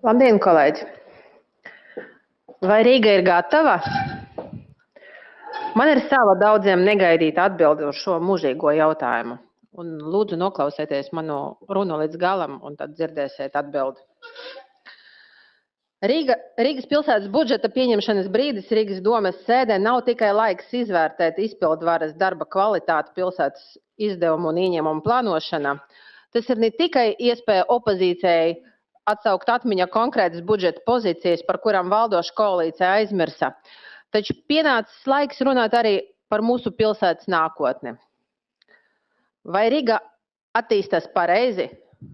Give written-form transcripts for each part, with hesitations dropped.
Labdien, kolēģi! Vai Rīga ir gatava? Man ir sava daudziem negaidīta atbilde uz šo mūžīgo jautājumu. Un lūdzu noklausieties manu runu līdz galam, un tad dzirdēsiet atbildi. Rīgas pilsētas budžeta pieņemšanas brīdis Rīgas domes sēdē nav tikai laiks izvērtēt izpildvaras darba kvalitāti pilsētas izdevumu un ieņēmumu plānošanā. Tas ir ne tikai iespēja opozīcijai atsaukt atmiņā konkrētas budžeta pozīcijas, par kurām valdoša koalīcija aizmirsa. Taču pienācis laiks runāt arī par mūsu pilsētas nākotni. Vai Rīga attīstās pareizi?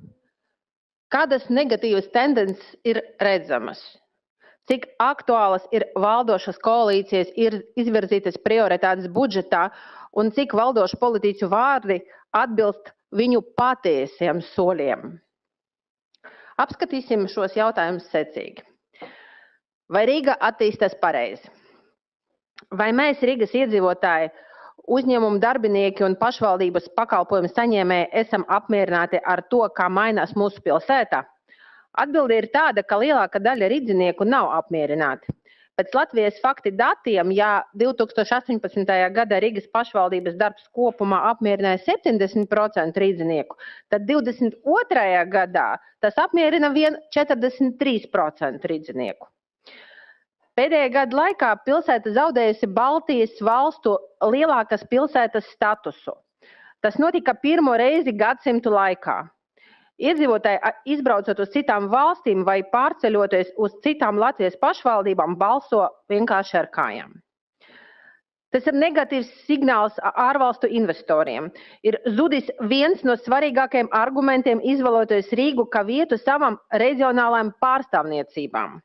Kādas negatīvas tendences ir redzamas? Cik aktuālas ir valdošas koalīcijas izvirzītas prioritātes budžetā un cik valdošu politiķu vārdi atbilst viņu patiesiem soļiem? Apskatīsim šos jautājumus secīgi. Vai Rīga attīstās pareizi? Vai mēs, Rīgas iedzīvotāji, uzņēmumu darbinieki un pašvaldības pakalpojumu saņēmēji esam apmierināti ar to, kā mainās mūsu pilsētā? Atbilde ir tāda, ka lielākā daļa rīdzinieku nav apmierināti. Pēc Latvijas fakti datiem, ja 2018. gada Rīgas pašvaldības darbs kopumā apmierināja 70% rīdzinieku, tad 22. gadā tas apmierina vien 43% rīdzinieku. Pēdējā gada laikā pilsēta zaudējusi Baltijas valstu lielākas pilsētas statusu. Tas notika pirmo reizi gadsimtu laikā. Iedzīvotāji, izbraucot uz citām valstīm vai pārceļoties uz citām Latvijas pašvaldībām, balso vienkārši ar kājām. Tas ir negatīvs signāls ārvalstu investoriem. Ir zudis viens no svarīgākajiem argumentiem izvēloties Rīgu kā vietu savam reģionālajām pārstāvniecībām.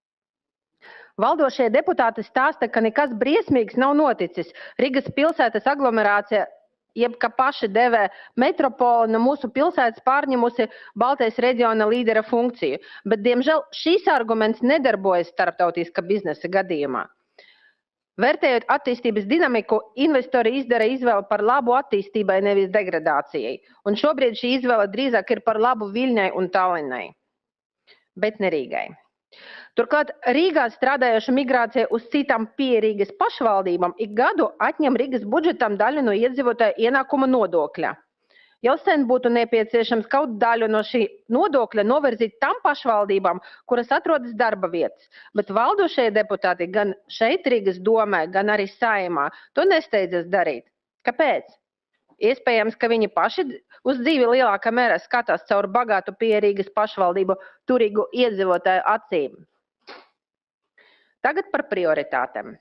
Valdošie deputāti stāsta, ka nekas briesmīgs nav noticis. Rīgas pilsētas aglomerācija, jeb kā paši devē metropoli, no mūsu pilsētas pārņemusi Baltijas reģiona līdera funkciju. Bet, diemžēl, šīs arguments nedarbojas starptautiska biznesa gadījumā. Vērtējot attīstības dinamiku, investori izdara izvēli par labu attīstībai, nevis degradācijai. Un šobrīd šī izvēle drīzāk ir par labu Viļņai un Tallinnai, bet ne Rīgai. Turklāt Rīgā strādājoša migrācija uz citām Rīgas pašvaldībām ik gadu atņem Rīgas budžetam daļu no iedzīvotāju ienākuma nodokļa. Jau sen būtu nepieciešams kaut daļu no šī nodokļa novirzīt tam pašvaldībām, kuras atrodas darba vietas, bet valdošie deputāti gan šeit Rīgas domē, gan arī Saeimā to nesteidzas darīt. Kāpēc? Iespējams, ka viņi paši uz dzīvi lielākā mērā skatās caur bagātu Rīgas pašvaldību turīgu iedzīvotāju acīm. Tagad par prioritātēm.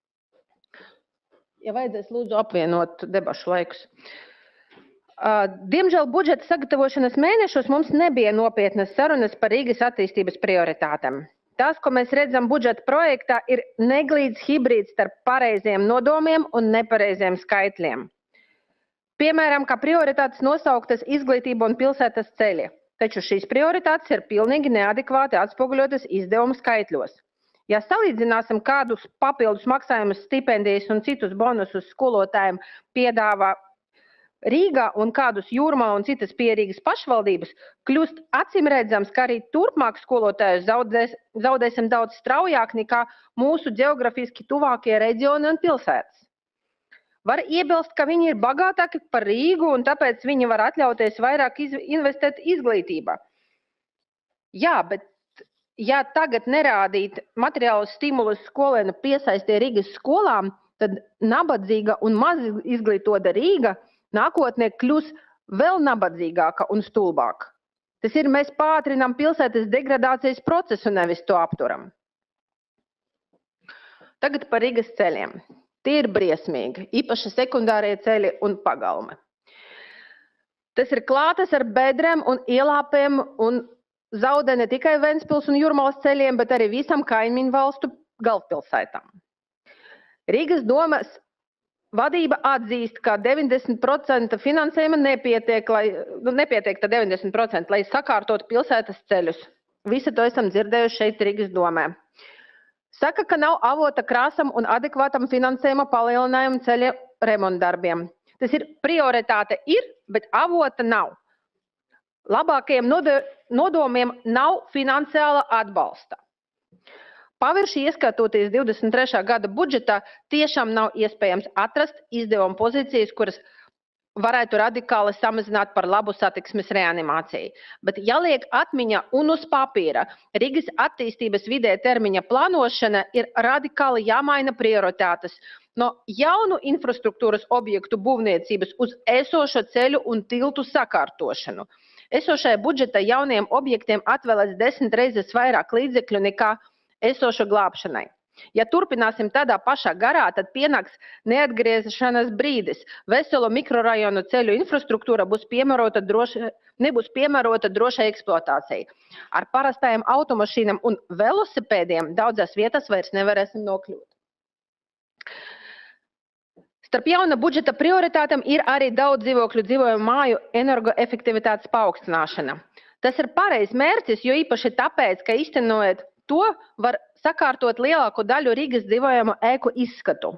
Ja vajadzēs, lūdzu apvienot debašu laikus. Diemžēl budžeta sagatavošanas mēnešos mums nebija nopietnas sarunas par Rīgas attīstības prioritātēm. Tās, ko mēs redzam budžeta projektā, ir neglīts hibrīds starp pareiziem nodomiem un nepareiziem skaitļiem. Piemēram, kā prioritātes nosauktas izglītība un pilsētas ceļi, taču šīs prioritātes ir pilnīgi neadekvāti atspoguļotas izdevumu skaitļos. Ja salīdzināsim, kādus papildus maksājumus, stipendijas un citus bonusus skolotājiem piedāvā Rīgā un kādus Jūrmala un citas Rīgas pašvaldības, kļūst acīmredzams, ka arī turpmāk skolotājus zaudēsim daudz straujāk nekā mūsu geografiski tuvākie reģioni un pilsētas. Var iebilst, ka viņi ir bagātāki par Rīgu un tāpēc viņi var atļauties vairāk investēt izglītībā. Jā, bet ja tagad nerādīt materiālus stimulus skolēnu piesaistē Rīgas skolām, tad nabadzīga un maz izglītota Rīga nākotnē kļūs vēl nabadzīgāka un stulbāka. Tas ir, mēs pātrinām pilsētas degradācijas procesu, nevis to apturam. Tagad par Rīgas ceļiem. Tie ir briesmīgi, īpaši sekundārie ceļi un pagalme. Tas ir klātas ar bedrēm un ielāpēm un zaudē ne tikai Ventspils un Jūrmalas ceļiem, bet arī visam kaimiņu valstu galvaspilsētām. Rīgas domes vadība atzīst, ka 90% finansējuma nepietiek, tad 90%, lai sakārtotu pilsētas ceļus. Visu to esam dzirdējuši šeit Rīgas domē. Saka, ka nav avota krāsam un adekvātam finansējuma palielinājumu ceļa remontdarbiem. Tas ir prioritāte ir, bet avota nav. labākajiem nodomiem nav finansiāla atbalsta. Pavirši ieskatoties 23. gada budžetā, tiešām nav iespējams atrast izdevuma pozīcijas, kuras varētu radikāli samazināt par labu satiksmes reanimācijai. Bet jāliek atmiņā un uz papīra, Rīgas attīstības vidē termiņa plānošana ir radikāli jāmaina prioritātes no jaunu infrastruktūras objektu būvniecības uz esošo ceļu un tiltu sakārtošanu. Esošajā budžeta jauniem objektiem atvēlēts 10 reizes vairāk līdzekļu nekā esošo glābšanai. Ja turpināsim tādā pašā garā, tad pienāks neatgriešanās brīdis. Veselo mikrorajonu ceļu infrastruktūra nebūs piemērota drošai eksploatācijai. Ar parastajām automašīnām un velosipēdiem daudzās vietās vairs nevarēsim nokļūt. Starp jauna budžeta prioritātēm ir arī daudz dzīvokļu dzīvojamu māju energoefektivitātes paaugstināšana. Tas ir pareizs mērķis, jo īpaši tāpēc, ka īstenojot to var sakārtot lielāko daļu Rīgas dzīvojamu ēku izskatu.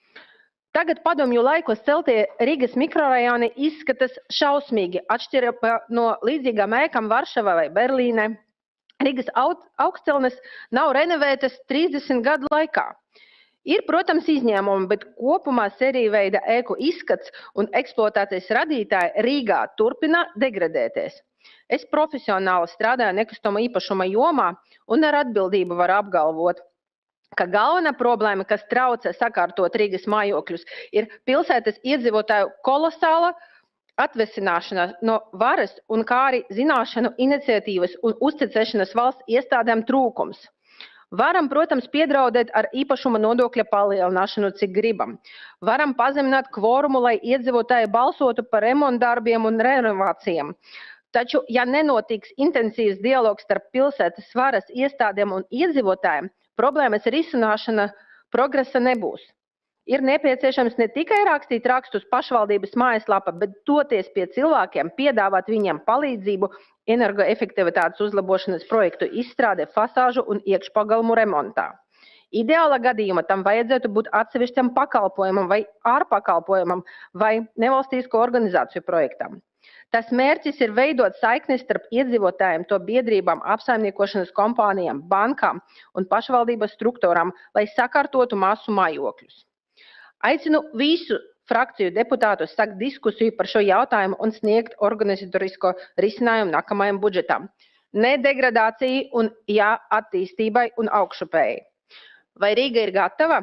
Tagad padomju laikos celtie Rīgas mikrorajoni izskatas šausmīgi, atšķirībā no līdzīgām ēkām Varšavā vai Berlīnē. Rīgas augstceltnes nav renovētas 30 gadu laikā. Ir, protams, izņēmumi, bet kopumā sēriju veida ēku izskats un eksploatācijas radītāji Rīgā turpina degradēties. Es profesionāli strādāju nekustamo īpašuma jomā un ar atbildību varu apgalvot, ka galvenā problēma, kas traucē sakārtot Rīgas mājokļus, ir pilsētas iedzīvotāju kolosāla atvesināšana no varas un kā arī zināšanu iniciatīvas un uzticēšanas valsts iestādēm trūkums. Varam, protams, piedraudēt ar īpašuma nodokļa palielināšanu, cik gribam. Varam pazemināt kvorumu, lai iedzīvotāji balsotu par remontdarbiem un renovācijām. Taču, ja nenotiks intensīvs dialogs starp pilsētas varas iestādēm un iedzīvotājiem, problēmas risināšana progresa nebūs. Ir nepieciešams ne tikai rakstīt rakstus pašvaldības mājaslapā, bet doties pie cilvēkiem, piedāvāt viņiem palīdzību energoefektivitātes uzlabošanas projektu izstrādē, fasāžu un iekšpagalmu remontā. Ideāla gadījumā tam vajadzētu būt atsevišķam pakalpojumam vai ārpakalpojumam vai nevalstisko organizāciju projektam. Tas mērķis ir veidot saiknes starp iedzīvotājiem, to biedrībām, apsaimniekošanas kompānijām, bankām un pašvaldības struktūrām, lai sakārtotu masu mājokļus. Aicinu visu frakciju deputātus sākt diskusiju par šo jautājumu un sniegt organizatorisko risinājumu nākamajam budžetam. Ne degradācijai un jā attīstībai un augšupēji. Vai Rīga ir gatava?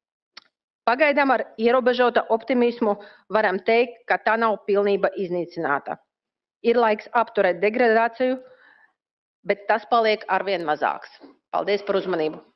Pagaidām ar ierobežota optimismu varam teikt, ka tā nav pilnībā iznīcināta. Ir laiks apturēt degradāciju, bet tas paliek arvien mazāks. Paldies par uzmanību!